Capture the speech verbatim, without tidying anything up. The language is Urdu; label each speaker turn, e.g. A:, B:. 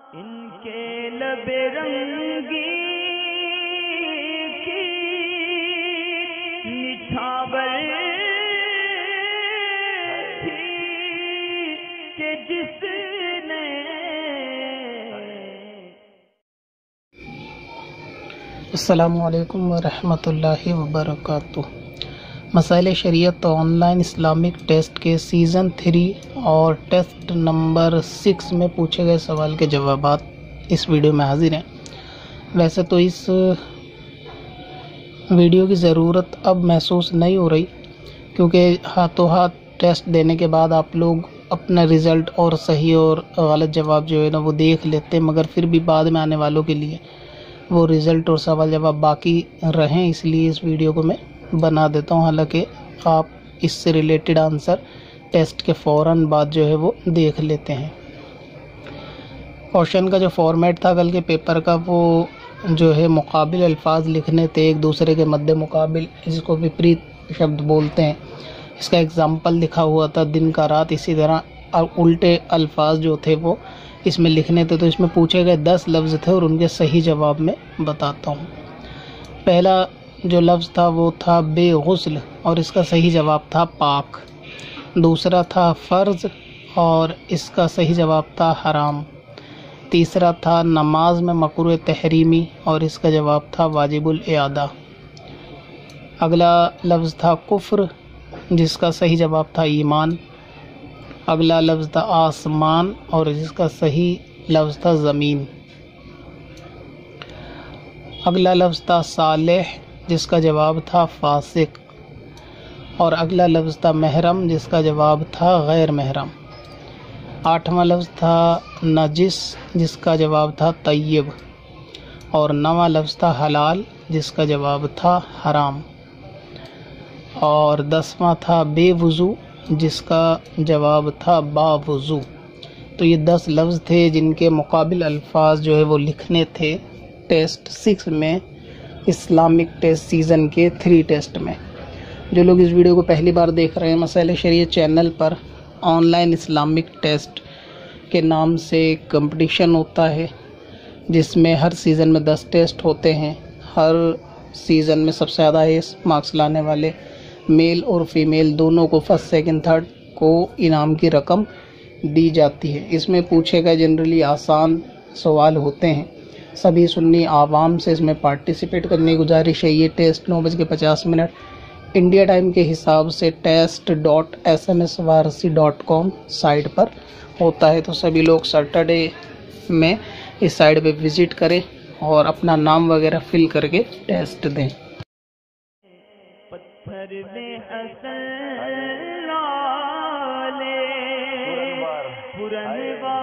A: ان کے لب رنگی کی نچھاور تھی کہ جس نے
B: السلام علیکم ورحمۃ اللہ وبرکاتہ۔ مسائل شریعت آن لائن اسلامک ٹیسٹ کے سیزن تھری اور ٹیسٹ نمبر سکس میں پوچھے گئے سوال کے جوابات اس ویڈیو میں حاضر ہیں۔ ویسے تو اس ویڈیو کی ضرورت اب محسوس نہیں ہو رہی، کیونکہ ہاتھوں ہاتھ ٹیسٹ دینے کے بعد آپ لوگ اپنا رزلٹ اور صحیح اور غلط جواب جو ہے نا وہ دیکھ لیتے ہیں، مگر پھر بھی بعد میں آنے والوں کے لیے وہ رزلٹ اور سوال جواب باقی رہیں، اس لیے اس ویڈیو کو میں بنا دیتا ہوں، حالانکہ آپ اس سے ریلیٹڈ آنسر ٹیسٹ کے فوراً بعد جو ہے وہ دیکھ لیتے ہیں۔ کوشچن کا جو فارمیٹ تھا کل کے پیپر کا، وہ جو ہے مقابل الفاظ لکھنے تھے ایک دوسرے کے مد مقابل، جس کو وپریت شبد بولتے ہیں۔ اس کا ایگزامپل لکھا ہوا تھا دن کا رات، اسی طرح الٹے الفاظ جو تھے وہ اس میں لکھنے تھے۔ تو اس میں پوچھے گئے دس لفظ تھے اور ان کے صحیح جواب میں بتاتا ہوں۔ پہلا جو لفظ تھا وہ تھا بے غسل اور اس کا صحیح جواب تھا پاک۔ دوسرا تھا فرض اور اس کا صحیح جواب تھا حرام۔ تیسرا تھا نماز میں مکروہ تحریمی اور اس کا جواب تھا واجب الاعادہ۔ اگلا لفظ تھا کفر جس کا صحیح جواب تھا ایمان۔ اگلا لفظ تھا آسمان اور جس کا صحیح لفظ تھا زمین۔ اگلا لفظ تھا صالح جس کا جواب تھا فاسق، اور اگلا لفظ تھا محرم جس کا جواب تھا غیر محرم۔ آٹھواں لفظ تھا نجس جس کا جواب تھا طیب، اور نواں لفظ تھا حلال جس کا جواب تھا حرام، اور دسواں تھا بے وضو جس کا جواب تھا با وضو۔ تو یہ دس لفظ تھے جن کے مقابل الفاظ جو ہے وہ لکھنے تھے ٹیسٹ سکس میں، اسلامک ٹیسٹ سیزن کے تھری ٹیسٹ میں۔ جو لوگ اس ویڈیو کو پہلی بار دیکھ رہے ہیں، مسائل شریعت چینل پر آن لائن اسلامک ٹیسٹ کے نام سے ایک کمپٹیشن ہوتا ہے جس میں ہر سیزن میں دس ٹیسٹ ہوتے ہیں۔ ہر سیزن میں سب سے زیادہ ہائیسٹ مارکس لانے والے میل اور فیمیل دونوں کو فرسٹ سیکنڈ تھرڈ کو انعام کی رقم دی جاتی ہے۔ اس میں پوچھے گئے جنرلی آسان سوال ہوتے ہیں۔ سبھی سنی عوام سے اس میں پارٹیسپیٹ کرنے کی گزارش ہے۔ یہ ٹیسٹ نو بج کے پچاس منٹ انڈیا ٹائم کے حساب سے test dot S M S Warsi dot com site پر ہوتا ہے، تو سبھی لوگ سیٹرڈے میں اس سائٹ پہ وزٹ کریں اور اپنا نام وغیرہ فل کر کے ٹیسٹ دیں۔
A: پتھر میں اصل لالے پرن